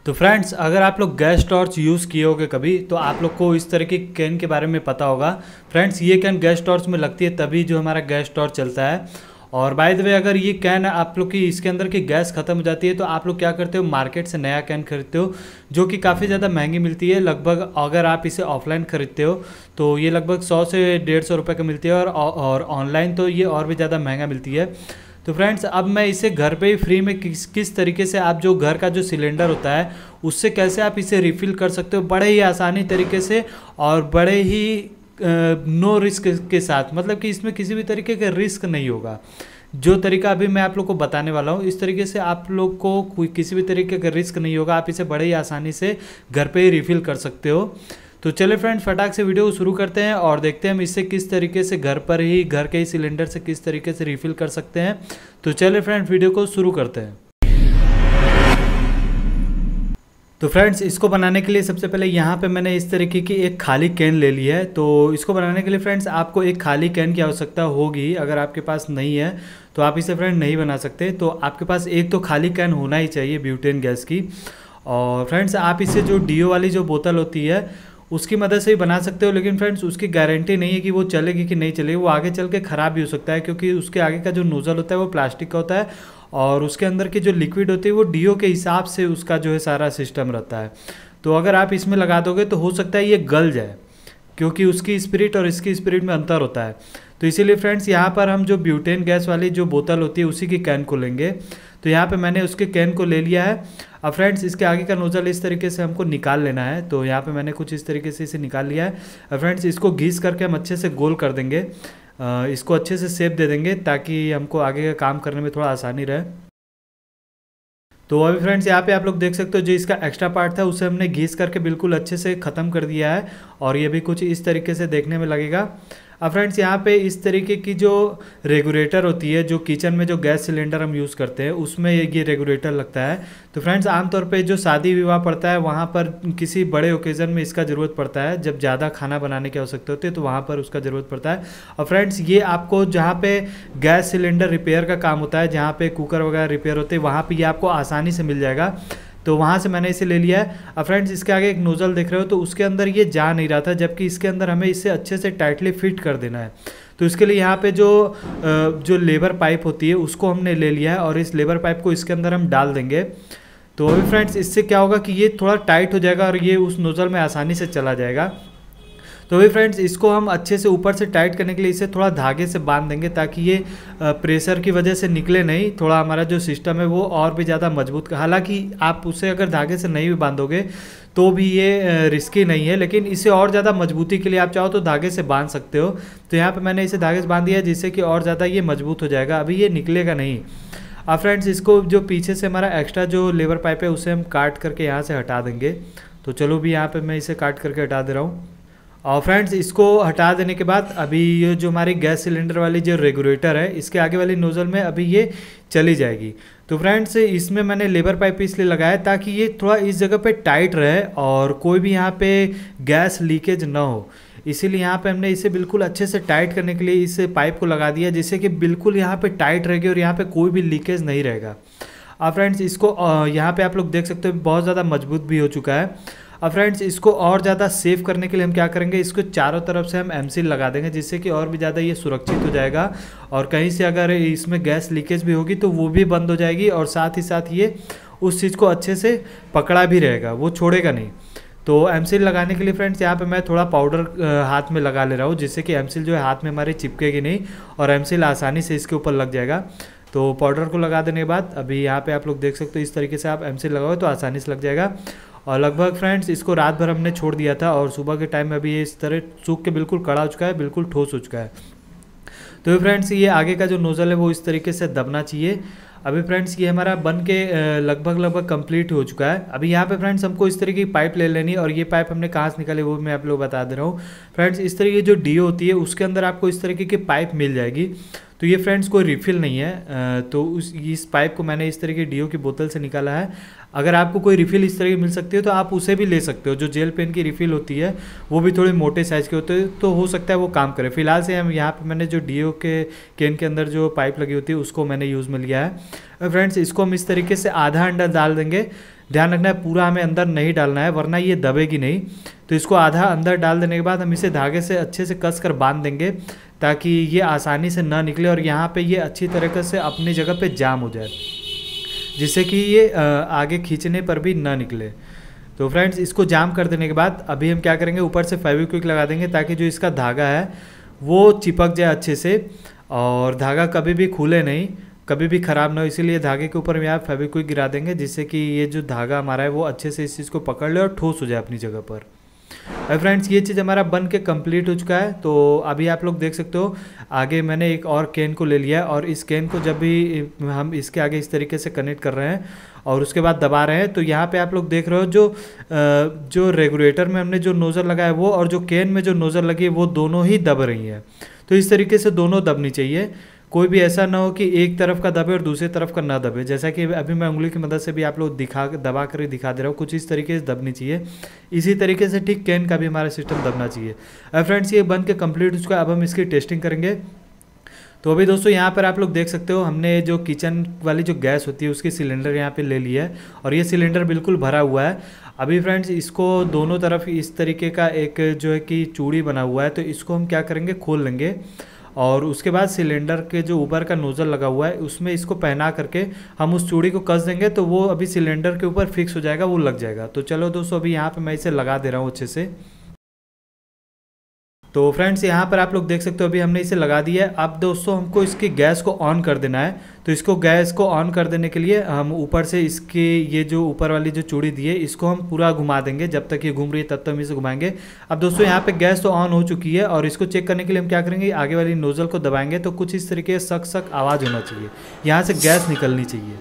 तो फ्रेंड्स, अगर आप लोग गैस टॉर्च यूज़ किए होगे कभी तो आप लोग को इस तरह की कैन के बारे में पता होगा। फ्रेंड्स, ये कैन गैस टॉर्च में लगती है तभी जो हमारा गैस टॉर्च चलता है। और बाय द वे, अगर ये कैन आप लोग की इसके अंदर की गैस ख़त्म हो जाती है तो आप लोग क्या करते हो, मार्केट से नया कैन खरीदते हो जो कि काफ़ी ज़्यादा महंगी मिलती है। लगभग अगर आप इसे ऑफलाइन खरीदते हो तो ये लगभग 100 से 150 रुपये का मिलती है और ऑनलाइन तो ये और भी ज़्यादा महंगा मिलती है। तो फ्रेंड्स, अब मैं इसे घर पे ही फ्री में किस तरीके से आप जो घर का जो सिलेंडर होता है उससे कैसे आप इसे रिफ़िल कर सकते हो बड़े ही आसानी तरीके से और बड़े ही नो रिस्क के साथ, मतलब कि इसमें किसी भी तरीके का रिस्क नहीं होगा। जो तरीका अभी मैं आप लोग को बताने वाला हूँ इस तरीके से आप लोग को कोई किसी भी तरीके का रिस्क नहीं होगा। आप इसे बड़े ही आसानी से घर पे ही रिफ़िल कर सकते हो। तो चलिए फ्रेंड्स, फटाक से वीडियो को शुरू करते हैं और देखते हैं हम इससे किस तरीके से घर के ही सिलेंडर से किस तरीके से रिफ़िल कर सकते हैं। तो चलिए फ्रेंड्स, वीडियो को शुरू करते हैं। तो फ्रेंड्स, इसको बनाने के लिए सबसे पहले यहाँ पे मैंने इस तरीके की एक खाली कैन ले ली है। तो इसको बनाने के लिए फ्रेंड्स आपको एक खाली कैन की आवश्यकता होगी। अगर आपके पास नहीं है तो आप इसे फ्रेंड नहीं बना सकते। तो आपके पास एक तो खाली कैन होना ही चाहिए ब्यूटेन गैस की। और फ्रेंड्स, आप इसे जो डीओ वाली जो बोतल होती है उसकी मदद से ही बना सकते हो, लेकिन फ्रेंड्स उसकी गारंटी नहीं है कि वो चलेगी कि नहीं चलेगी। वो आगे चल के ख़राब भी हो सकता है क्योंकि उसके आगे का जो नोज़ल होता है वो प्लास्टिक का होता है और उसके अंदर की जो लिक्विड होती है वो डीओ के हिसाब से उसका जो है सारा सिस्टम रहता है। तो अगर आप इसमें लगा दोगे तो हो सकता है ये गल जाए क्योंकि उसकी स्पिरिट और इसकी स्पिरिट में अंतर होता है। तो इसीलिए फ्रेंड्स यहाँ पर हम जो ब्यूटेन गैस वाली जो बोतल होती है उसी की कैन को लेंगे। तो यहाँ पे मैंने उसके कैन को ले लिया है। अब फ्रेंड्स, इसके आगे का नोज़ल इस तरीके से हमको निकाल लेना है। तो यहाँ पे मैंने कुछ इस तरीके से इसे निकाल लिया है। अब फ्रेंड्स, इसको घिस करके हम अच्छे से गोल कर देंगे, इसको अच्छे से शेप दे देंगे ताकि हमको आगे का काम करने में थोड़ा आसानी रहे। तो अभी फ्रेंड्स यहाँ पे आप लोग देख सकते हो जो इसका एक्स्ट्रा पार्ट था उसे हमने घिस करके बिल्कुल अच्छे से ख़त्म कर दिया है और ये भी कुछ इस तरीके से देखने में लगेगा। अब फ्रेंड्स, यहाँ पे इस तरीके की जो रेगुलेटर होती है, जो किचन में जो गैस सिलेंडर हम यूज़ करते हैं उसमें ये रेगुलेटर लगता है। तो फ्रेंड्स, आमतौर पे जो शादी विवाह पड़ता है वहाँ पर किसी बड़े ओकेज़न में इसका ज़रूरत पड़ता है। जब ज़्यादा खाना बनाने की आवश्यकता होती है तो वहाँ पर उसका ज़रूरत पड़ता है। और फ्रेंड्स, ये आपको जहाँ पे गैस सिलेंडर रिपेयर का काम होता है, जहाँ पे कुकर वगैरह रिपेयर होते हैं, वहाँ पर ये आपको आसानी से मिल जाएगा। तो वहाँ से मैंने इसे ले लिया है। अब फ्रेंड्स, इसके आगे एक नोज़ल देख रहे हो तो उसके अंदर ये जा नहीं रहा था, जबकि इसके अंदर हमें इसे अच्छे से टाइटली फिट कर देना है। तो इसके लिए यहाँ पे जो लेबर पाइप होती है उसको हमने ले लिया है और इस लेबर पाइप को इसके अंदर हम डाल देंगे। तो अभी फ्रेंड्स, इससे क्या होगा कि ये थोड़ा टाइट हो जाएगा और ये उस नोज़ल में आसानी से चला जाएगा। तो अभी फ्रेंड्स, इसको हम अच्छे से ऊपर से टाइट करने के लिए इसे थोड़ा धागे से बांध देंगे ताकि ये प्रेशर की वजह से निकले नहीं। थोड़ा हमारा जो सिस्टम है वो और भी ज़्यादा मजबूत, हालांकि आप उसे अगर धागे से नहीं भी बांधोगे तो भी ये रिस्की नहीं है, लेकिन इसे और ज़्यादा मजबूती के लिए आप चाहो तो धागे से बांध सकते हो। तो यहाँ पर मैंने इसे धागे से बांध दिया है जिससे कि और ज़्यादा ये मजबूत हो जाएगा। अभी ये निकलेगा नहीं। अब फ्रेंड्स, इसको जो पीछे से हमारा एक्स्ट्रा जो लेबर पाइप है उसे हम काट करके यहाँ से हटा देंगे। तो चलो भी यहाँ पर मैं इसे काट करके हटा दे रहा हूँ। और फ्रेंड्स, इसको हटा देने के बाद अभी ये जो हमारी गैस सिलेंडर वाली जो रेगुलेटर है इसके आगे वाली नोज़ल में अभी ये चली जाएगी। तो फ्रेंड्स, इसमें मैंने लेबर पाइप इसलिए लगाया ताकि ये थोड़ा इस जगह पे टाइट रहे और कोई भी यहाँ पे गैस लीकेज ना हो। इसीलिए यहाँ पे हमने इसे बिल्कुल अच्छे से टाइट करने के लिए इस पाइप को लगा दिया जिससे कि बिल्कुल यहाँ पे टाइट रहेगी और यहाँ पे कोई भी लीकेज नहीं रहेगा। अब फ्रेंड्स, इसको यहाँ पे आप लोग देख सकते हो बहुत ज़्यादा मजबूत भी हो चुका है। अब फ्रेंड्स, इसको और ज़्यादा सेव करने के लिए हम क्या करेंगे, इसको चारों तरफ से हम एमसील लगा देंगे जिससे कि और भी ज़्यादा ये सुरक्षित हो जाएगा और कहीं से अगर इसमें गैस लीकेज भी होगी तो वो भी बंद हो जाएगी और साथ ही साथ ये उस चीज़ को अच्छे से पकड़ा भी रहेगा, वो छोड़ेगा नहीं। तो एमसील लगाने के लिए फ्रेंड्स यहाँ पे मैं थोड़ा पाउडर हाथ में लगा ले रहा हूँ जिससे कि एमसील जो है हाथ में हमारे चिपकेगी नहीं और एमसील आसानी से इसके ऊपर लग जाएगा। तो पाउडर को लगा देने के बाद अभी यहाँ पे आप लोग देख सकते हो इस तरीके से आप एमसील लगाओ तो आसानी से लग जाएगा। और लगभग फ्रेंड्स, इसको रात भर हमने छोड़ दिया था और सुबह के टाइम में अभी ये इस तरह सूख के बिल्कुल कड़ा हो चुका है, बिल्कुल ठोस हो चुका है। तो फ्रेंड्स, ये आगे का जो नोज़ल है वो इस तरीके से दबना चाहिए। अभी फ्रेंड्स, ये हमारा बन के लगभग कंप्लीट हो चुका है। अभी यहाँ पे फ्रेंड्स हमको इस तरीके की पाइप ले लेनी है और ये पाइप हमने कहाँ से निकाली वो मैं आप लोग बता दे रहा हूँ। फ्रेंड्स, इस तरीके की जो डीओ होती है उसके अंदर आपको इस तरीके की पाइप मिल जाएगी। तो ये फ्रेंड्स कोई रिफ़िल नहीं है। तो इस पाइप को मैंने इस तरीके की डीओ की बोतल से निकाला है। अगर आपको कोई रिफ़िल इस तरह की मिल सकती है तो आप उसे भी ले सकते हो। जो जेल पेन की रिफ़िल होती है वो भी थोड़ी मोटे साइज़ के होते हैं, तो हो सकता है वो काम करे। फिलहाल से हम यहाँ पे मैंने जो डीओ के केन के अंदर जो पाइप लगी होती है उसको मैंने यूज़ में लिया है। फ्रेंड्स इसको हम इस तरीके से आधा अंडा डाल देंगे। ध्यान रखना है पूरा हमें अंदर नहीं डालना है वरना ये दबेगी नहीं। तो इसको आधा अंदर डाल देने के बाद हम इसे धागे से अच्छे से कस कर बांध देंगे ताकि ये आसानी से ना निकले और यहाँ पे ये अच्छी तरीके से अपनी जगह पे जाम हो जाए, जिससे कि ये आगे खींचने पर भी ना निकले। तो फ्रेंड्स इसको जाम कर देने के बाद अभी हम क्या करेंगे, ऊपर से फेविक्विक लगा देंगे ताकि जो इसका धागा है वो चिपक जाए अच्छे से और धागा कभी भी खुले नहीं, कभी भी ख़राब ना हो। इसीलिए धागे के ऊपर हम यहाँ फेविक्विक गिरा देंगे जिससे कि ये जो धागा हमारा है वो अच्छे से इस चीज़ को पकड़ ले और ठोस हो जाए अपनी जगह पर। फ्रेंड्स ये चीज़ हमारा बन के कंप्लीट हो चुका है। तो अभी आप लोग देख सकते हो आगे मैंने एक और केन को ले लिया है और इस केन को जब भी हम इसके आगे इस तरीके से कनेक्ट कर रहे हैं और उसके बाद दबा रहे हैं तो यहाँ पे आप लोग देख रहे हो जो रेगुलेटर में हमने जो नोज़ल लगाया है वो और जो केन में जो नोज़ल लगी है वो दोनों ही दब रही हैं। तो इस तरीके से दोनों दबनी चाहिए, कोई भी ऐसा ना हो कि एक तरफ का दबे और दूसरी तरफ का ना दबे। जैसा कि अभी मैं उंगली की मदद से भी आप लोग दबा कर दिखा दे रहा हूँ, कुछ इस तरीके से दबनी चाहिए। इसी तरीके से ठीक कैन का भी हमारा सिस्टम दबना चाहिए। अब फ्रेंड्स ये बन के कंप्लीट हो चुका है, अब हम इसकी टेस्टिंग करेंगे। तो अभी दोस्तों यहाँ पर आप लोग देख सकते हो हमने जो किचन वाली जो गैस होती है उसकी सिलेंडर यहाँ पे ले लिया है और ये सिलेंडर बिल्कुल भरा हुआ है। अभी फ्रेंड्स इसको दोनों तरफ इस तरीके का एक जो है कि चूड़ी बना हुआ है, तो इसको हम क्या करेंगे, खोल लेंगे और उसके बाद सिलेंडर के जो ऊपर का नोज़ल लगा हुआ है उसमें इसको पहना करके हम उस चूड़ी को कस देंगे तो वो अभी सिलेंडर के ऊपर फिक्स हो जाएगा, वो लग जाएगा। तो चलो दोस्तों अभी यहाँ पे मैं इसे लगा दे रहा हूँ अच्छे से। तो फ्रेंड्स यहाँ पर आप लोग देख सकते हो अभी हमने इसे लगा दिया है। अब दोस्तों हमको इसकी गैस को ऑन कर देना है। तो इसको गैस को ऑन कर देने के लिए हम ऊपर से इसकी ये जो ऊपर वाली जो चूड़ी दी है इसको हम पूरा घुमा देंगे, जब तक ये घूम रही है तब तक हम इसे घुमाएंगे। अब दोस्तों यहाँ पे गैस तो ऑन हो चुकी है और इसको चेक करने के लिए हम क्या करेंगे, आगे वाली नोज़ल को दबाएंगे तो कुछ इस तरीके से सक सक आवाज़ होना चाहिए, यहाँ से गैस निकलनी चाहिए।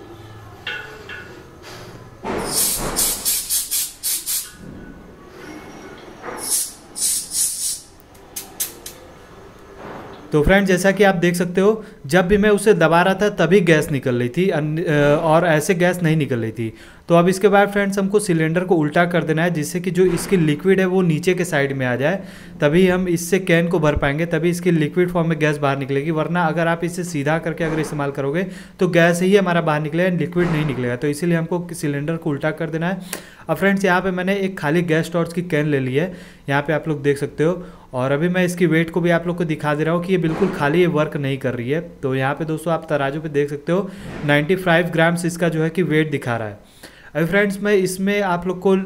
तो फ्रेंड्स जैसा कि आप देख सकते हो जब भी मैं उसे दबा रहा था तभी गैस निकल रही थी और ऐसे गैस नहीं निकल रही थी। तो अब इसके बाद फ्रेंड्स हमको सिलेंडर को उल्टा कर देना है जिससे कि जो इसकी लिक्विड है वो नीचे के साइड में आ जाए, तभी हम इससे कैन को भर पाएंगे, तभी इसकी लिक्विड फॉर्म में गैस बाहर निकलेगी। वरना अगर आप इसे सीधा करके अगर इस्तेमाल करोगे तो गैस ही हमारा बाहर निकलेगा, लिक्विड नहीं निकलेगा। तो इसीलिए हमको सिलेंडर को उल्टा कर देना है। अब फ्रेंड्स यहाँ पे मैंने एक खाली गैस टॉर्च की कैन ले ली है, यहाँ पे आप लोग देख सकते हो। और अभी मैं इसकी वेट को भी आप लोग को दिखा दे रहा हूँ कि ये बिल्कुल खाली, ये वर्क नहीं कर रही है। तो यहाँ पे दोस्तों आप तराजू पे देख सकते हो 95 ग्राम्स इसका जो है कि वेट दिखा रहा है। अभी फ्रेंड्स मैं इसमें आप लोग को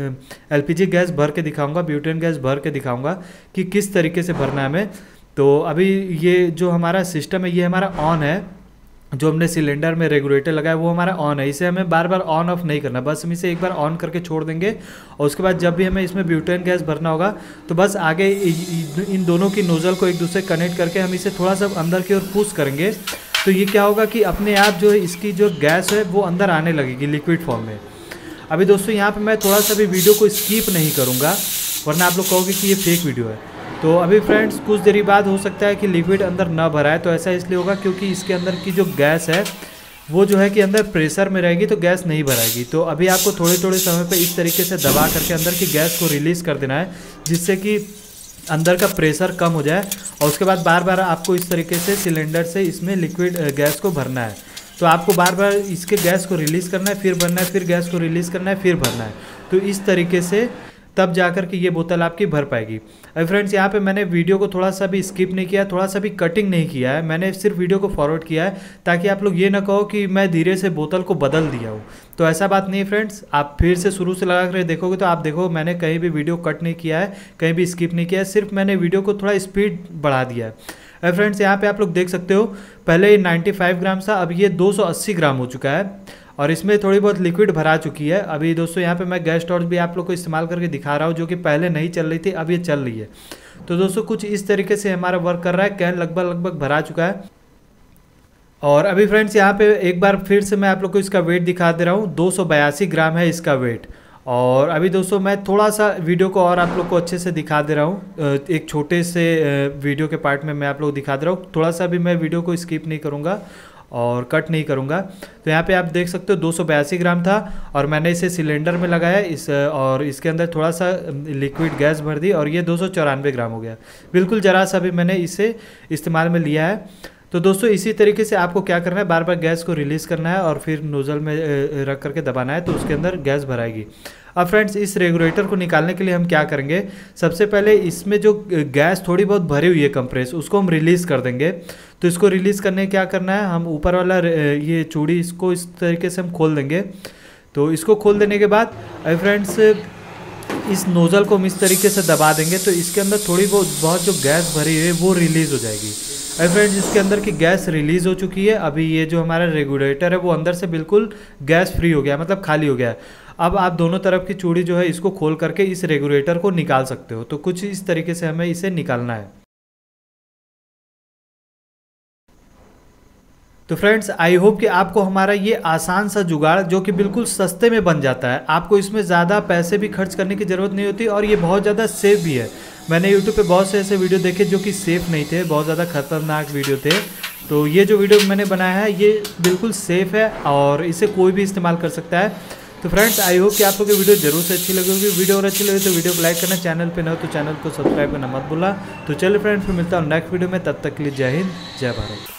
एलपीजी गैस भर के दिखाऊंगा, ब्यूटेन गैस भर के दिखाऊंगा कि किस तरीके से भरना है हमें। तो अभी ये जो हमारा सिस्टम है ये हमारा ऑन है, जो हमने सिलेंडर में रेगुलेटर लगाया वो हमारा ऑन है। इसे हमें बार बार ऑन ऑफ नहीं करना, बस हम इसे एक बार ऑन करके छोड़ देंगे और उसके बाद जब भी हमें इसमें ब्यूटेन गैस भरना होगा तो बस आगे इन दोनों की नोज़ल को एक दूसरे कनेक्ट करके हम इसे थोड़ा सा अंदर की ओर पुश करेंगे। तो ये क्या होगा कि अपने आप जो है इसकी जो गैस है वो अंदर आने लगेगी लिक्विड फॉर्म में। अभी दोस्तों यहाँ पे मैं थोड़ा सा भी वीडियो को स्किप नहीं करूँगा वरना आप लोग कहोगे कि ये फेक वीडियो है। तो अभी फ्रेंड्स कुछ देरी बाद हो सकता है कि लिक्विड अंदर ना भरा है, तो ऐसा इसलिए होगा क्योंकि इसके अंदर की जो गैस है वो जो है कि अंदर प्रेशर में रहेगी तो गैस नहीं भराएगी। तो अभी आपको थोड़े थोड़े समय पे इस तरीके से दबा करके अंदर की गैस को रिलीज़ कर देना है जिससे कि अंदर का प्रेशर कम हो जाए और उसके बाद बार बार आपको इस तरीके से सिलेंडर से इसमें लिक्विड गैस को भरना है। तो आपको बार बार इसके गैस को रिलीज़ करना है, फिर भरना है, फिर गैस को रिलीज़ करना है, फिर भरना है। तो इस तरीके से तब जाकर के ये बोतल आपकी भर पाएगी। अभी फ्रेंड्स यहाँ पे मैंने वीडियो को थोड़ा सा भी स्किप नहीं किया, थोड़ा सा भी कटिंग नहीं किया है, मैंने सिर्फ वीडियो को फॉरवर्ड किया है ताकि आप लोग ये ना कहो कि मैं धीरे से बोतल को बदल दिया हूँ। तो ऐसा बात नहीं है फ्रेंड्स, आप फिर से शुरू से लगा कर देखोगे तो आप देखो मैंने कहीं भी वीडियो कट नहीं किया है, कहीं भी स्किप नहीं किया है, सिर्फ मैंने वीडियो को थोड़ा स्पीड बढ़ा दिया है। फ्रेंड्स यहाँ पे आप लोग देख सकते हो पहले ये 95 ग्राम था, अब ये 280 ग्राम हो चुका है और इसमें थोड़ी बहुत लिक्विड भरा चुकी है। अभी दोस्तों यहाँ पे मैं गैस टॉर्च भी आप लोग को इस्तेमाल करके दिखा रहा हूँ जो कि पहले नहीं चल रही थी, अब ये चल रही है। तो दोस्तों कुछ इस तरीके से हमारा वर्क कर रहा है, कैन लगभग भरा चुका है। और अभी फ्रेंड्स यहाँ पे एक बार फिर से मैं आप लोग को इसका वेट दिखा दे रहा हूँ, 282 ग्राम है इसका वेट। और अभी दोस्तों मैं थोड़ा सा वीडियो को और आप लोग को अच्छे से दिखा दे रहा हूँ, एक छोटे से वीडियो के पार्ट में मैं आप लोग दिखा दे रहा हूँ, थोड़ा सा भी मैं वीडियो को स्किप नहीं करूँगा और कट नहीं करूँगा। तो यहाँ पे आप देख सकते हो 282 ग्राम था और मैंने इसे सिलेंडर में लगाया और इसके अंदर थोड़ा सा लिक्विड गैस भर दी और ये 294 ग्राम हो गया। बिल्कुल ज़रा सा भी मैंने इसे इस्तेमाल में लिया है। तो दोस्तों इसी तरीके से आपको क्या करना है, बार बार गैस को रिलीज़ करना है और फिर नोज़ल में रख करके दबाना है तो उसके अंदर गैस भराएगी। अब फ्रेंड्स इस रेगुलेटर को निकालने के लिए हम क्या करेंगे, सबसे पहले इसमें जो गैस थोड़ी बहुत भरी हुई है कंप्रेस, उसको हम रिलीज़ कर देंगे। तो इसको रिलीज़ करने क्या करना है, हम ऊपर वाला ये चूड़ी इसको इस तरीके से हम खोल देंगे। तो इसको खोल देने के बाद फ्रेंड्स इस नोज़ल को हम इस तरीके से दबा देंगे तो इसके अंदर थोड़ी बहुत जो गैस भरी है वो रिलीज़ हो जाएगी। फ्रेंड्स इसके अंदर की गैस रिलीज़ हो चुकी है। अभी ये जो हमारा रेगुलेटर है वो अंदर से बिल्कुल गैस फ्री हो गया, मतलब खाली हो गया है। अब आप दोनों तरफ की चूड़ी जो है इसको खोल करके इस रेगुलेटर को निकाल सकते हो। तो कुछ इस तरीके से हमें इसे निकालना है। तो फ्रेंड्स आई होप कि आपको हमारा ये आसान सा जुगाड़ जो कि बिल्कुल सस्ते में बन जाता है, आपको इसमें ज़्यादा पैसे भी खर्च करने की ज़रूरत नहीं होती और ये बहुत ज़्यादा सेफ भी है। मैंने यूट्यूब पे बहुत से ऐसे वीडियो देखे जो कि सेफ़ नहीं थे, बहुत ज़्यादा खतरनाक वीडियो थे। तो ये जो वीडियो मैंने बनाया है ये बिल्कुल सेफ़ है और इसे कोई भी इस्तेमाल कर सकता है। तो फ्रेंड्स आई होप कि आप लोग की वीडियो जरूर से अच्छी लगी होगी। वीडियो अगर अच्छी लगी तो वीडियो को लाइक करना, चैनल पे न हो तो चैनल को सब्सक्राइब करना मत भूलना। तो चलिए फ्रेंड्स फिर मिलता हूँ नेक्स्ट वीडियो में, तब तक के लिए जय हिंद जय भारत।